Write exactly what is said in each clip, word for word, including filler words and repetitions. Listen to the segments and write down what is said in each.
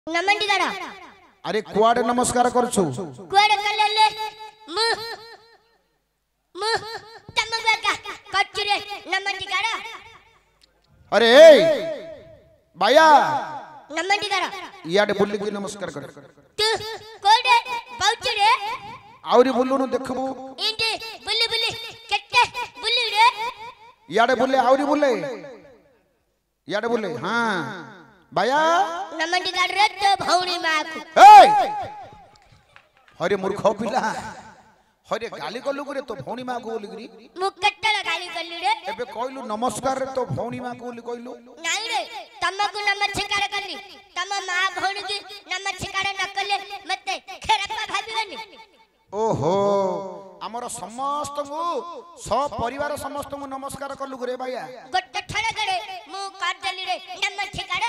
नमंडीगाड़ा अरे कुआडे नमस्कार करछु कुआडे कलेले मु मु तमबेका कचरे नमंडीगाड़ा अरे बाया नमंडीगाड़ा याडे बुल्ली की नमस्कार कर तू कोडे बाउचरे आवरी बुल्लुनु देखबो इंदे बुल्ली बुल्ली केट्टे बुल्ली रे याडे बुल्ले आवरी बुल्ले याडे बुल्ले हां बाया नमंडीगाड़ रे तो भौणी माकू ए हरे मूर्ख पिला हरे गाली कलु करे तो भौणी माकू बोली गरी मु केट्टला गाली कल्ली रे एबे कहलु नमस्कार रे तो भौणी माकू बोली कहलु नाही रे तमको नमस्कार करली तम मां भौणी की नमस्कार न कले मते खराब भाबिबनी ओहो हमर समस्त को सब परिवार समस्त को नमस्कार कलु करे भैया गोटे ठड़े करे मु कर देली रे नमस्कार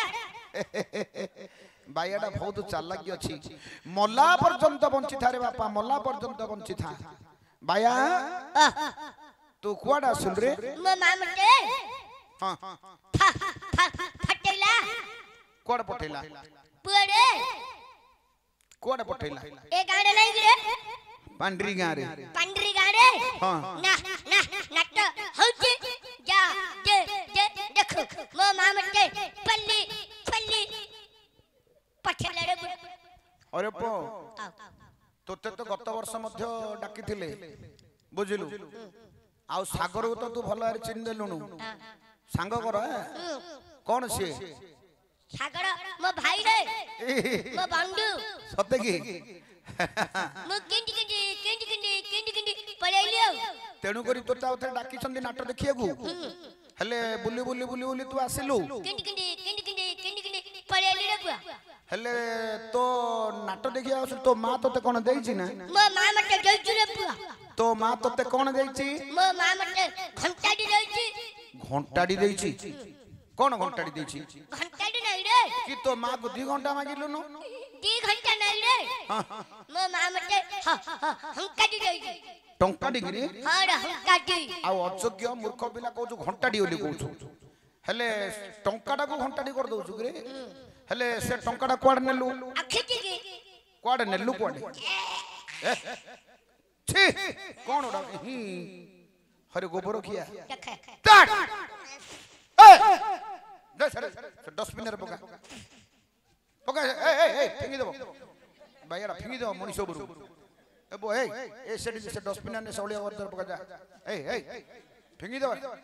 बायाडा बहुत चालाकी अछि मल्ला पर्यंत बंची था रे बापा मल्ला पर्यंत बंची था बाया तू कुआडा सुन रे मो मामटे हां फटेला कोड पठेला पुरे कोड पठेला ए गाड़े नहीं रे पांडरी गा रे पंडरी गाड़े हां ना ना नट होची जा दे दे देखो मो मामटे पल्ली पल्ली पठेला रे अरे पो तोते तो गत वर्ष मध्य डाकी थिले बुझिलु आउ सागर तो तू भलो आर चिन देलुनु सांग कर कौन से सागर मो भाई रे मो बंधु सते की मो किंडी किंडी किंडी किंडी किंडी किंडी पळेलियो तेणु करी तोता उथे डाकी छंदी नाटक देखियागु हेले बुली बुली बुली बुली तू आसिलु किंडी किंडी किंडी किंडी किंडी किंडी पळेली रे बुआ हेले तो नाटक देखिया आसु तो मां तोते कोन देइछि ना मो मां मते जइछु रे बुआ तो मां तोते कोन देइछि मो मां मते घंटाडी देइछि घंटाडी देइछि कोन घंटाडी देइछि घंटाडी नहीं रे कि तो मां को दो घंटा मागिलुनु दी घंटा नहीं रे मो मां मते हंकाडी देइछि टंका डिग्री हां रे हंकाडी आ अयोग्य मूर्ख पिला कहू घंटाडी ओली कहू हेले टंकाटा को घंटाडी कर दउछु रे हेले से टंकाटा कोड नेलु अखिटी की कोड नेलु कोड छी कोन ओडा ही हरे गोबर किया देखे स्टार्ट ए दे सर डस्टबिन रे पका पका ए ए ए फिंगी देबो भाईरा फिंगी देबो मनीषो बुरु एबो ए ए सेडी से डस्टबिन ने सौलिया वर्दर पका जा ए ए फिंगी देबो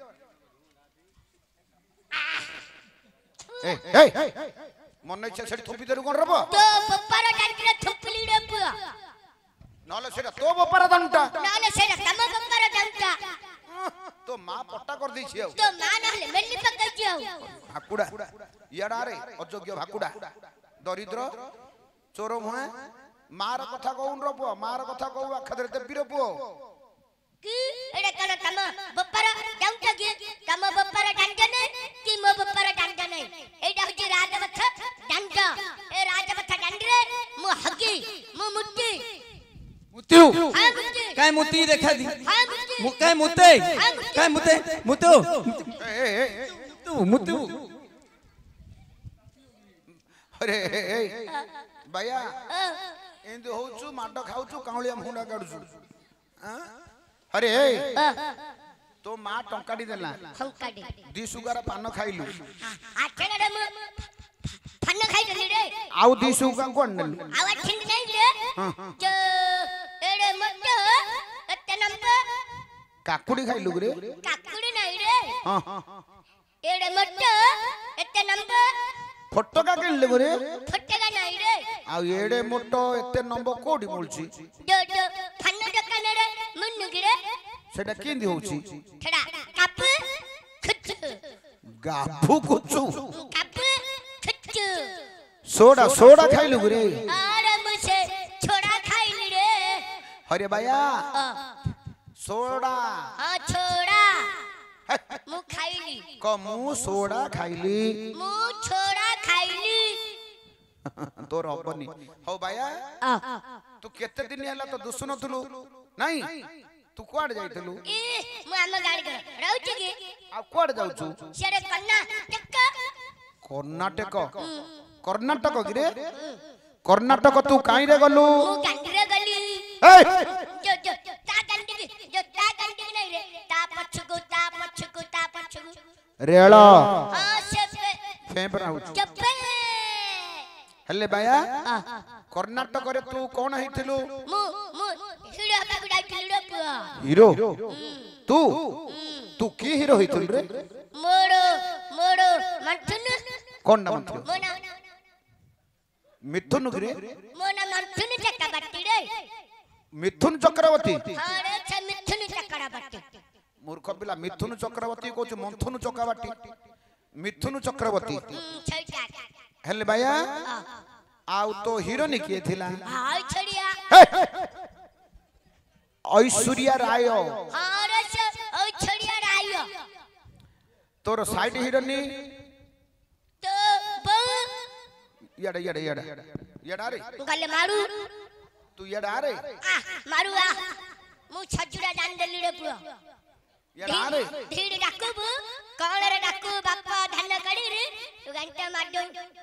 ए ए मन इच्छा सेडी थोपी देरु कोन रबो तो बप्पार डांटरे थुपली रे बुआ नाले सेडा तो बप्पार दंटा नाले सेडा तम बप्पार डांटा तो मां पट्टा कर दै छियो तो मां नहले मेल्ली पकड़ जियो भाकुडा याडा रे अयोग्य भाकुडा दरिद्र चोर मुहे मार कथा कहून रो पुओ मार कथा कहू आखदरे देबी रो पुओ की एडे कन तम बप्पार डांटा की तम बप्पार डांटा ने की मो बप्पार डांटा नै एडा होची राजवथ डांटा ए राजवथ डांडरे मु हगी मु मुट्टी मुत्तु हां मुट्टी काय मुत्ती देखा दी हां मुट्टी मु काय मुते काय मुते मुत्तु ए ए तू मुत्तु अरे ए भैया एंदे होचु माडो खाउचु काउलिया मुंडा काडुचु हां अरे ए तो मां टंकाडी देला हंकाडी दी सुगारा पान खाइलु आठेडे मु फन्न खाइ देली रे आउ दी सुगा कोन नेलु आवा छिंद नहीं रे जो एडे मट्टो एते नंबर काकुडी खाइलु रे काकुड़ी नहीं रे हां एडे मट्टो एते नंबर फोटो का केन ले रे फटेगा नहीं रे आ एडे मोटो एते नंबर कोडी बोलछि जो जो फन्न दुकान रे मुन्नु गिरे सेटा केंदी होछि ठड़ा कप खच गाफू कुचु कप खच सोडा सोडा खाइलु रे अरे मुझे छोड़ा खाइली रे अरे भैया सोडा हां छोड़ा मु खाइली क मु सोडा खाइली मु छोड़ा खाइली तोर हबनी हो भैया तू केते दिन हला तो दुसुन थलु नहीं तू कोड जाइतलु ए मु हम गाड़ी कर रहउची की आ कोड जाउछु सेरे कन्ना टक्का कर्नाटक कर्नाटक गिरे कर्नाटक तू काई रे गलु मु गांडीरे गली ए जो जो ता गांडी जो ता गांडी नहीं रे ता पछकु ता पछकु ता पछकु रेळ हां से फेंपरा हो चप्पे हल्ले बाया कर्नाटक रे तू कोन हिथिलु मु मु हिरो का गुडाइथिलु रे पुआ हीरो तू तू की हीरो हिथिल रे मोड़ो मोड़ो मंथुन कोन नाम थियो मोना मिथुन गिरे मोना मंथुन चक्रवर्ती रे मिथुन चक्रवर्ती हां रे छ मिथुन चक्रवर्ती मूर्ख पिला मिथुन चक्रवर्ती कहू मंथुन चक्रवर्ती मिथुन चक्रवर्ती छैटा हेले भैया आउ तो हीरोइन किए थिला हाय छड़िया ऐश्वर्या राय हां रे छ ओ छड़िया राय तोर साइड हीरोइन तो बो याडा याडा याडा याडा रे गले मारू तू याडा रे आ मारू आ मु छजुड़ा जान देली रे पुआ याडा रे धीड़ डाकू कौन रे डाकू बापा धन कड़ी रे तू घंटा मार दो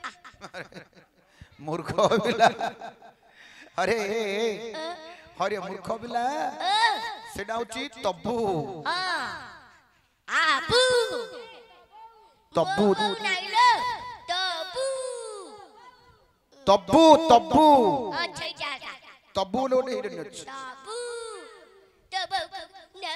मूर्ख पिला अरे हरे मूर्ख पिला सेडा होची तब्बू हां आबू तब्बू नहीं लो तब्बू तब्बू तब्बू अच्छा जागा तब्बू लोने हीरोइन अछि तब्बू तब्बू न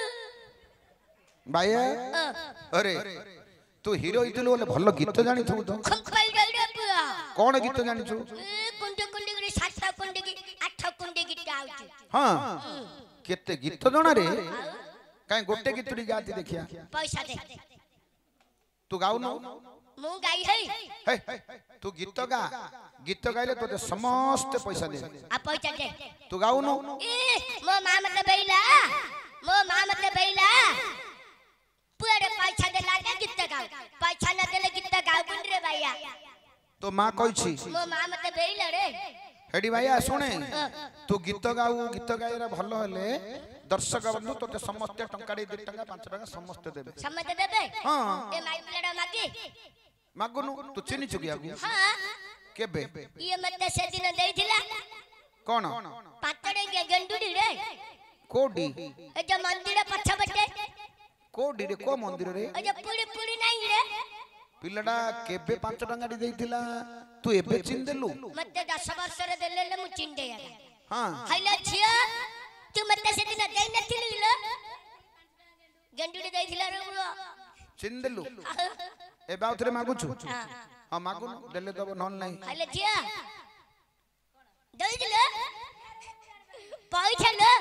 भाई अरे तू हीरो हिथिलु बोले भल गीत जानि छु तो खंपाई रे पुआ कोन गीत जानि छु ए कुंडे कुंडे रे सात कुंडे की आठ कुंडे की आउची हां केते गीत जणा रे काई गोटे गीतडी गाती देखिया पैसा दे तू गाउ न मु गाई है हे तू गीत गा गीत गाइले तोते समस्त पैसा दे आ पैसा दे तू गाउ न ए मो मां मत बैला मो मां मत बैला पूरे पैसा दे लागे गीत गाओ पैसा न देले गीत गाओ कुन रे भैया तो मां कहै छी मो मां मत बैला रे हेडी भैया सुने तू गीत गाउ गीत गाइरा भलो हले दर्शक बंधु तोते समस्त टंका दे टंका पाँच टंका समस्त देबे समझ देबे हां ए माई प्लेडा मागी मागुनु तू चिनी चुगिया हां केबे ये मते से दिन देइथिला कोन पातड़े के गंडुडी रे कोडी ए जो मंदिर पछ बटे कोडी रे को मंदिर रे ए जो पुड़ी पुड़ी नहीं रे पिलडा केबे पाँच टंका दी देइथिला तू एबे चिन देलु मते दस वर्ष रे देले ले मु चिन दे हां हाइला छिया तू मते से दिन देइ नथिलु लो गंडुडी देइथिला रे बुआ चिन देलु ए बाउथरे मागु छु हां मागु देले दबो नन नाही हाइला छिया देइ दिले पैसा ले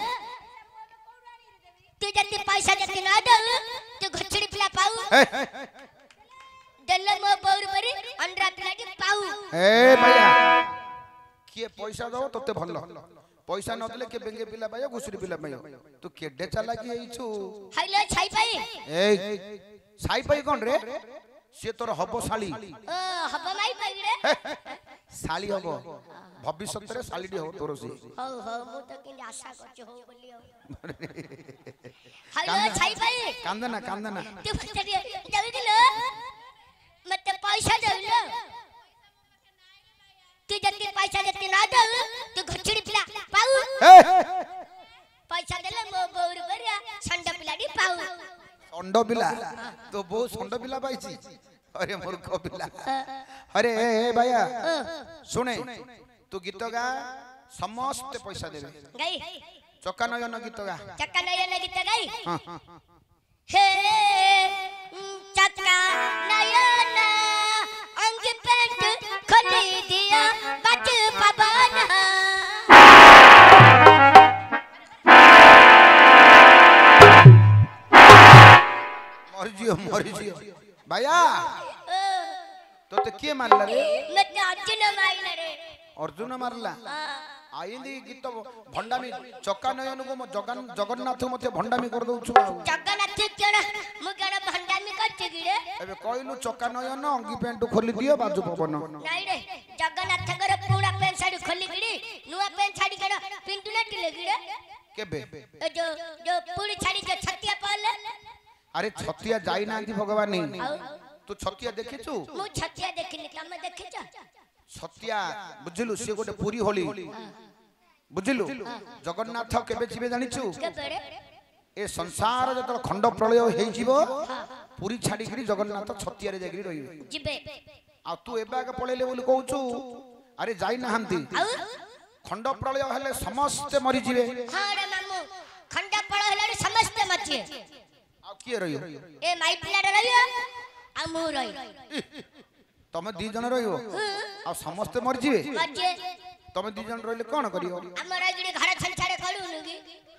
तू जति पैसा जति ना दे तू घछड़ी पिला पाऊ देले मो बौर परी अंडा पिला के पाऊ ए भैया के पैसा दो तोते भल पैसा न देले के बेंगे पिला पायो घुसरी पिला पायो तू केडे चला की आई छु हाइला छाई पाई ए साई पाई कोन रे से तोर हबो साली ओ हब माई पाई रे साली हबो भविष्य रे साली हो तोर से हो हो मु त कि आशा करछ हो बोली हो हाइला छाई पाई कांदना कांदना तू फटरी देइ दिलो मते पैसा देलो तू जति पैसा जति ना दे तू घछड़ी पिला पाऊ पैसा देले मो बौर परिया संडा पिला दी पाऊ संड पिला तो बहु संड पिला पाइछि अरे मूर्ख पिला अरे ए भैया सुने तू गीत गा समस्त पैसा देबे गई चक्का नयन गीत गा चक्का नयन गीत गई हां हे चक्का नयन अंग पेट खोली दिया बच पवन मर जियो मर जियो भैया तो ते के मारला रे मैं तो अर्जुन माइल रे अर्जुन मारला आइंदी गीत भंडामी चक्का नयन को जगन जगन्नाथ मते भंडामी कर दउछु जगन्नाथ केण मु केण भंडामी करछ गिरे एबे कहलु चक्का नयन अंगी पेंट खोली दियो बाजू पवन नाही रे जगन्नाथ कर पूरा पेन साड़ी खोली गिरी नुआ पेन साड़ी केण पिंटू ना टिले गिरे केबे जो जो पूरी साड़ी जो छतिया पाले अरे छतिया जाई नांती भगवान तू छतिया देखिछु मु छतिया देखिनी तमे देखिछ सत्या बुझिलु से गोटे पुरी होली बुझिलु जगन्नाथ केबे जिबे जानिछु केबे ए संसार जत खंड प्रलय हे जीवो पुरी छाडी करी जगन्नाथ छतिया रे जागिरी रहिबे जिबे आ तू एबा के पळेले बोली कहूछु अरे जाई ना हंती खंड प्रलय हेले समस्त मरि जीवे हां रे मामू खंड प्रलय हेले समस्त मचे आ के रहियो ए माई पिला रहियो आ मु रही तमे दी जन रहियो आ समस्त मरि जीवे मचे तमे दी जन रहिले कोन करियो हमर आजड़ी घर छनछाड़े करू नुगी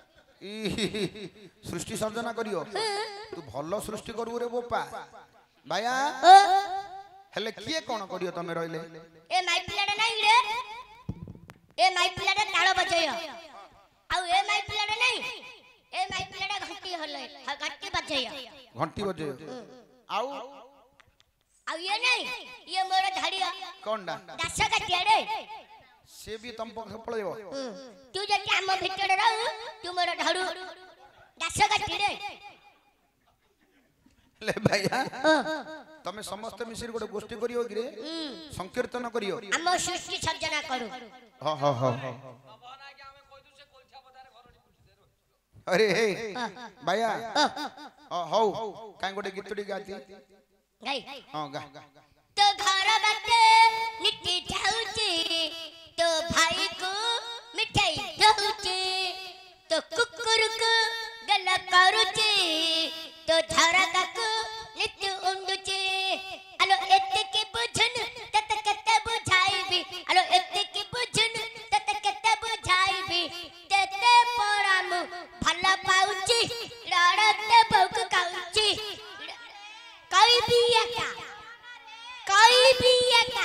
सृष्टि सर्जना करियो तू भलो सृष्टि करू रे बोपा भाया हेले किए कोन करियो तमे रहिले ए माई पिलाडा नाही रे ए माई पिलाडा ताळ बजयो आ ए माई पिलाडा नाही ए माई पिलाडा घंटी हले घंटी बजयो घंटी बजयो आउ आ ये नहीं ये मोर धाड़िया कोनडा दास काटिया रे से भी तम पख पळेबो तू जे काम भितर रहू तू मोर धाड़ू दास काटी रे ले भैया तमे समस्त मिसिर गोटे गोष्ठी करियो कि रे संकीर्तन करियो हम सृष्टि सर्जना करू हां हां हां अरे हे भैया हौ काई गोटे गीतडी गाती गाई हां गा तो घर बाटे निटी जाउची तो भाई को मिठाई दउची तो कुकुर को गला करूची तो झरका को नित्य उंडुची अलो एते के बुझन तत कते बुझाईबी अलो एते के बुझन तत कते बुझाईबी तेते परामु भला पाउची लड़ते भौक काउची कोई भी एका कोई भी एका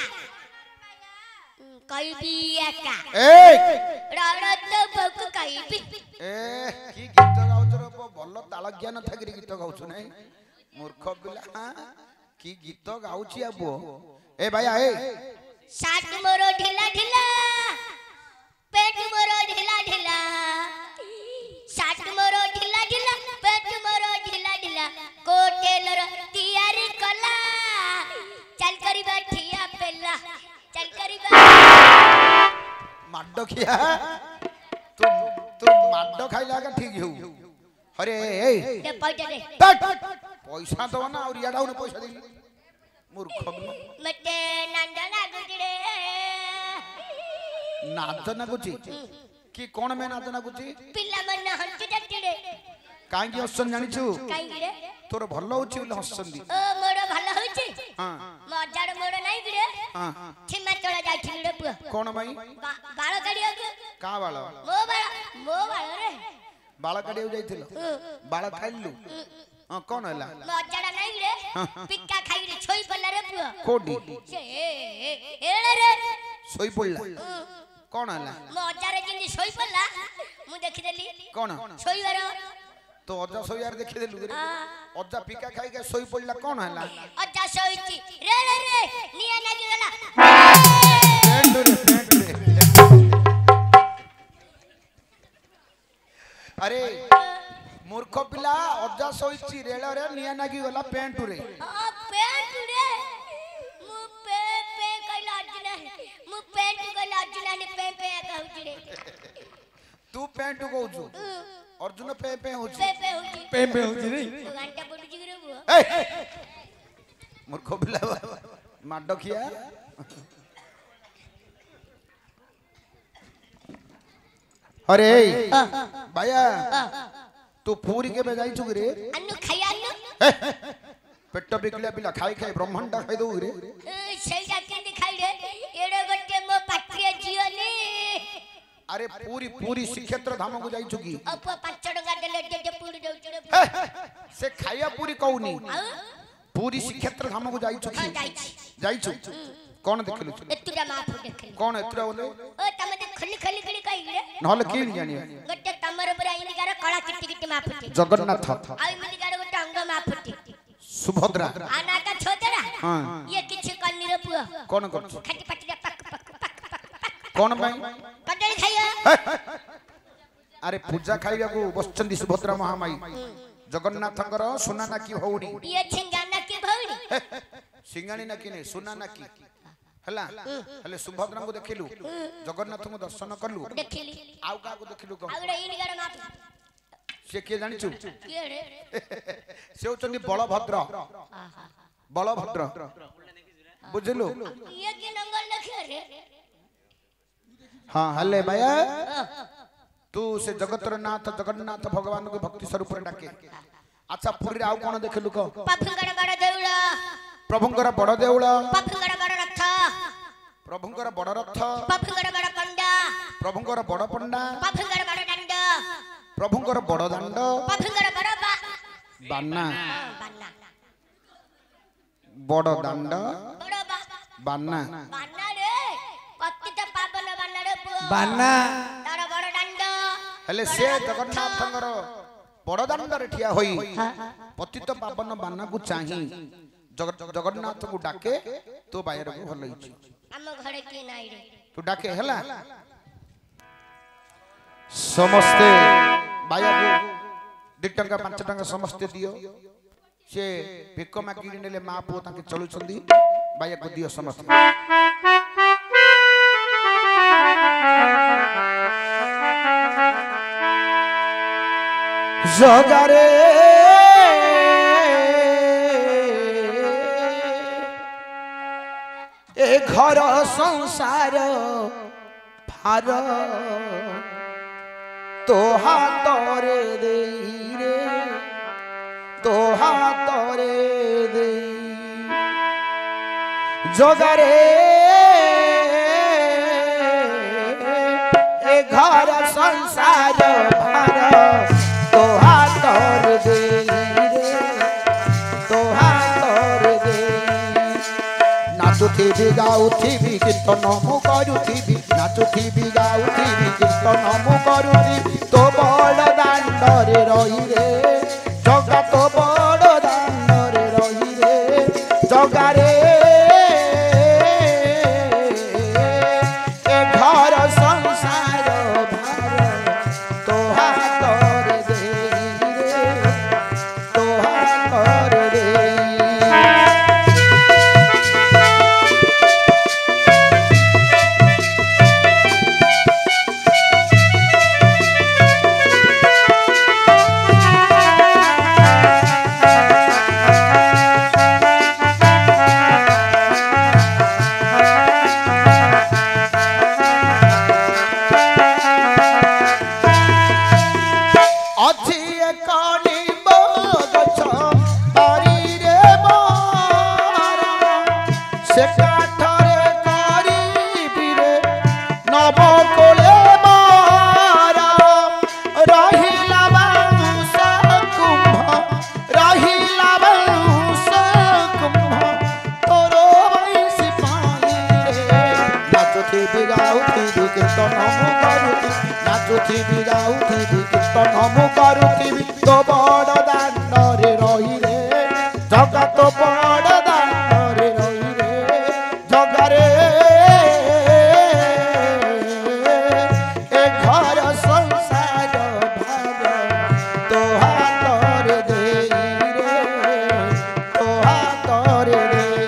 कोई भी एका ए लड़ते भौक कोई भी ए की गीत गाउछ रे भलो ताल ज्ञान थागिरी गीत गाउछ नै मूर्ख पिला हां की गीत गाउछि आबो ए भैया ए साट मोरो ढिला ढिला पेट मोरो ढिला ढिला साट मोरो ढिला ढिला पेट मोरो ढिला ढिला कोटेलर तैयारी कला चल करिबा ठिया पेला चल करिबा माडो खिया तू तू माडो खाइला का ठीक हो अरे ए दे पैसा दे पैसा दो ना और याडा उन पैसा दे मूर्ख मते नंदना गुजरे नाच ना गुची की कोन में नाच ना गुची पिल्ला मन हंच डटडे काई की हसन जानि छु काई गिरे तोर भलो होची बोले हसन दी ओ मोर भलो होची हां मजार मोर नाही गिरे हां छिमा चला जाई रे पुआ कोन भाई बाळ काढियो का बाळ मो बाळ मो बाळ रे बाळ काढियो जाइथिलो बाळ खाइलु हां कोन हला मजाडा नाही रे पिक्का खाई रे छोई पल्ला रे पुआ कोडी से एळे रे सोई पडला कोन हला मजारे जिंदी छोई पल्ला मु देखि देली कोन छोई वर तो अजा सोई यार देखि देलु रे अजा पिका खाई के सोई पडला कोन हला अजा सोईची रे रे रे निया नागी गला पेंट रे पेंट रे अरे मूर्ख पिला अजा सोईची रेल रे निया नागी गला पेंट रे आ पेंट रे मु पे पे कइला अजना मु पेंट कइला अजना ने पे पे कहउची रे तू पेंट कहउछु अर्जुन पे पे होछु पे पे होची पे पे होची रे तू घंटा पडुची रे बुआ ए मूर्ख पिला माडो खिया अरे भैया तू पूरी के बजाई छु रे अन्नु खाया अन्नु पेट बिकले पिला खाई खाई ब्रह्मांड खाई दो रे सेटा के दिखाई रे एड़े गट्टे मो पाटिया जियोनी अरे पूरी पूरी श्रीक्षेत्र धाम को जाई छु की अप पाँच टका देले जे पूरी दउछ रे से खाया पूरी कहूनी पूरी श्रीक्षेत्र धाम को जाई छु की जाई छु कौन देखलु एतुरा माफ देखली कौन एतुरा बोले ओ तमे दे खली खली खली कहि रे नहले की जानी गट्टे तमर पुरा इंदिगार कळा किटी किटी माफ जगन्नाथ आ इंदिगार गट्टे अंग माफ सुभद्रा आना का छोटरा हां ये किछ कन्नी रे पुआ कौन कर खटी पटी पक पक पक कौन भाई कटल खाइया अरे पूजा खाइबा को बसचंदी सुभद्रा महामाई जगन्नाथंकर सुना ना की भौणी ये छिंगाना की भौणी सिंगानी ना की ने सुना ना की हला हले सुभद्रा को देखिलु जगन्नाथ को दर्शन करलु देखिली आउ का को देखिलु को आगड़े इन गड़ माप से के जानि छु के रे से होचंदी बलभद्र बलभद्र बुझलु ये के नंगल लखे रे हां हले भैया तू से जगतर नाथ जगन्नाथ भगवान को भक्ति स्वरूप रे डाके अच्छा पुरी आउ कोन देखिलु को पफुंगड़ बड़ देउला प्रभुंकर बड़ देउल पफुंगड़ बड़ रथ प्रभुंकर बड़ रथ पफुंगड़ बड़ पंडा प्रभुंकर बड़ पंडा पफुंगड़ बड़ दंड प्रभुंकर बड़ दंड पफुंगड़ बड़ बा बाना बाना बड़ दंड बड़ बा बाना बाना रे पतित पावन बाना रे पुओ बाना तार बड़ दंड हेले से जगन्नाथंकर बड़ दंड रे ठिया होई पतित पावन बाना को चाही जगन्नाथ को डाके तो बायर को भल होई हम घरे की नाई रे तू डाके हला समस्ते बाया को दो टंका पांच टंका समस्ते दियो से भिक मागी नेले मा पो ताके चलु छंदी बाया को दियो समस्ते जगारे ए घर संसार भार तो हातरे देई रे तो हातरे देई जगारे ए घर संसार भार तो हातरे देई रे तो हातरे देई नाचुथिबी गाउथिबी कीर्तन मु करुथिबी नाचुथिबी गाउथिबी कीर्तन मु करुथिबी तो बड़ दांडरे रही रे जगा तो बड़ दांडरे रही रे जगा रे ए घर संसार भार तो हातरे देई रे तो हातरे देई नाचुथिबी गाउथिबी कीर्तन मु करुथिबी तो बड़ दांडरे रही रे जगा तो बड़ दांडरे रही रे जगा रे ए घर संसार भार तो हातरे देई रे तो हातरे देई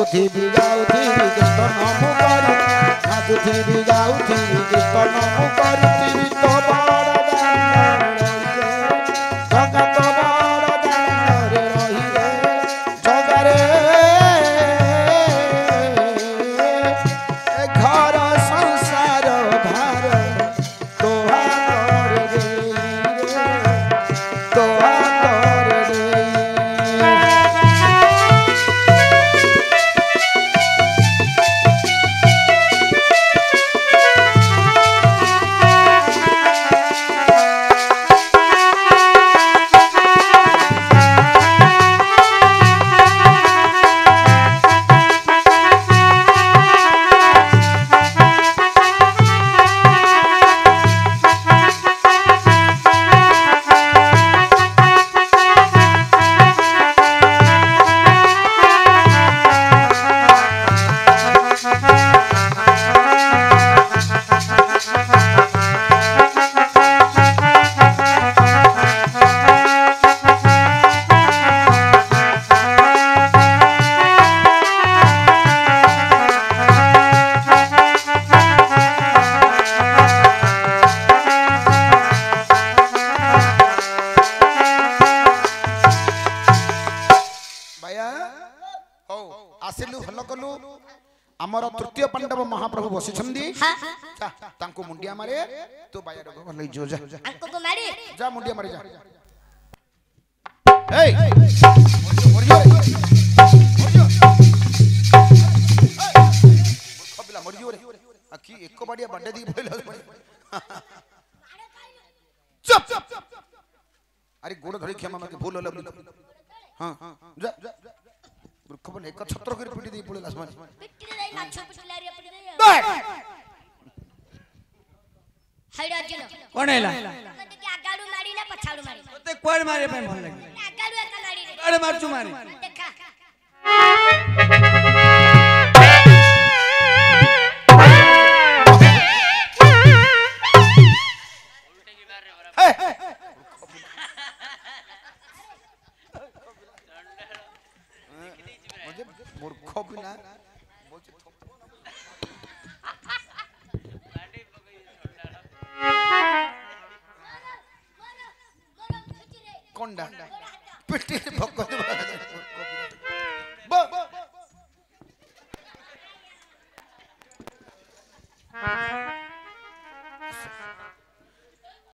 ନାଚୁଥିବି ଗାଉଥିବି କୀର୍ତ୍ତନ ମୁଁ କରୁଥିବି ନାଚୁଥିବି ଗାଉଥିବି କୀର୍ତ୍ତନ ମୁଁ କରୁଥିବି ତୋ ବଡ଼ ଦାଣ୍ଡରେ ଜଗା ତୋ ବଡ଼ ଦାଣ୍ଡରେ ରହିଲେ ଜଗାରେ ଘର ସଂସାର ଭାର ତୋ ହାତରେ ଦେଇ ତୋ ହାତରେ ଦେଇ आमर तृतीय पांडव महाप्रभु बसिछंदी जा तांको मुंडिया मारे तो बाया रोग भलै जो जा अंको को मारी जा मुंडिया मारे जा ए मरियो मरियो खबिला मरियो रे आखी एक बाडिया बड्डे दी भइला चुप अरे गोड़ धरी क्षमा माके भूल होला हां जा खबर एक छत्र कर पिटी दे पड़े आसमान पिटी दे माछो पिटलारी पिटी दे हाइड अर्जुन कोन हैला मते के आगाडू मारी ना पछाडू मारी मते कोड मारे पे भल लागे आगाडू एका मारी रे अरे मारचू मारी देखा उल्टे की मार रे बराबर मूर्ख बिना बोलते कोंडा पिट्टी भक्कत बा